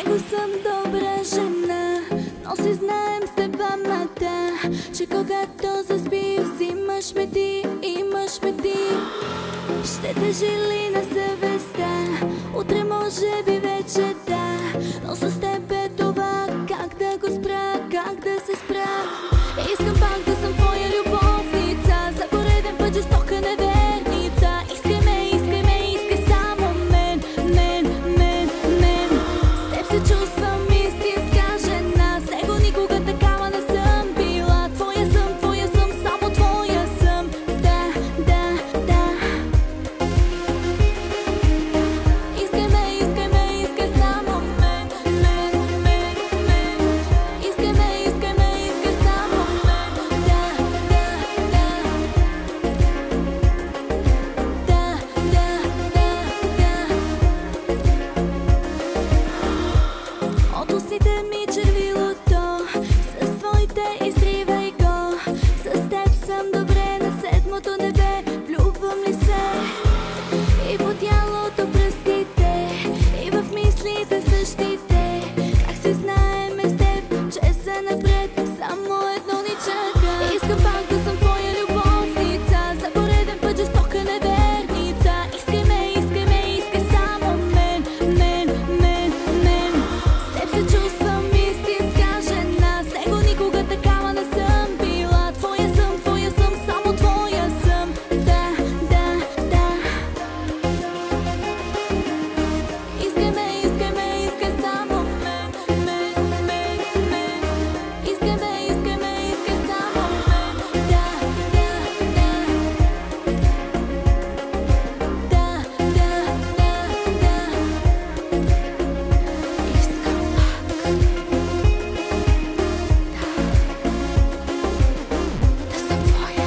него съм добра жена, но си знаем с двамата, че когато заспи взимаш ме ти, имаш ме ти. Ще тежи ли на съвестта, утре може би вече да, но с теб е това, как да го спра, как да се спра. Искам пак да съм твоя любовница, за пореден път жестока неверница. Искай ме, искай ме, искай само мен, мен, мен, мен. С теб се чувствам истинска жена, с него никога такава не съм била. Твоя съм, само твоя съм, да, да, да. Искай ме, искай само мен, мен, мен, мен. Искай ме, искай само мен, да, да, да. Да, да, да, да. От устите ми червилото, с твоите изривай го. С теб съм добре на седмото небе, влюбвам ли се? И по тялото пръстите, и в мислите същите. Как се знаем с теб, че се напред, само едно ни чака. Искам пак да съм твоя любовница, за пореден път жестока неверница. Искай ме, искай само мен, мен, мен, мен. С теб се чувствам истинска жена, с него никога такава не съм била. Твоя съм, само твоя съм, да, да, да. Искай ме, искай само мен, мен, мен, мен. Искай ме, искай само мен, да, да, да. Да, да, да, да. Искам пак да съм твоя.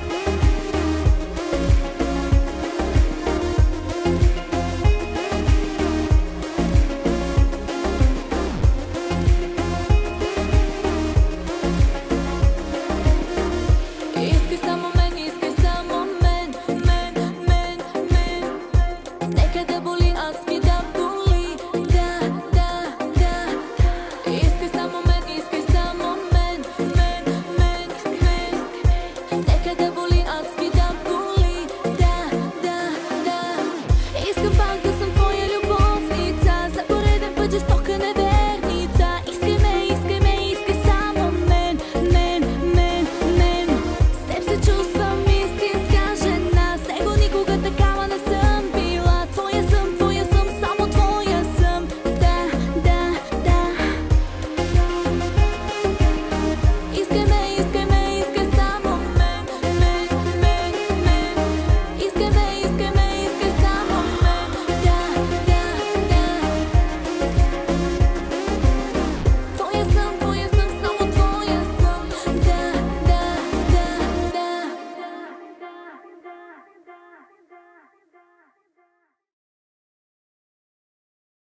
Искай само мен, мен, мен, мен. Нека да боли, аз ми да боли, да, да, да. Искай само мен, мен, мен, мен. Нека да боли, аз ми да боли, да, да, да. Искам пак да съм твоя любовница, за пореден път жестока